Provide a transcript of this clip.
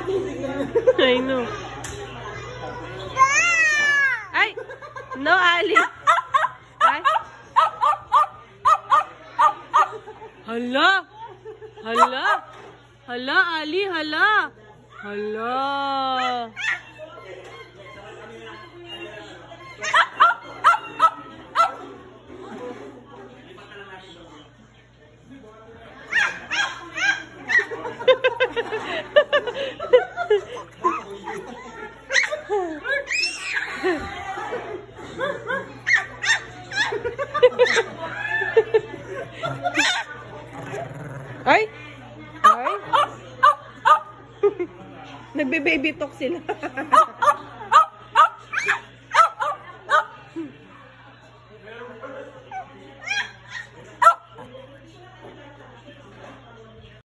I know. Ay! No, Ali. Ay! Hala! Hala! Hala, Ali! Hala! Hala! Ay! Ay! Nagbe-baby talk sila.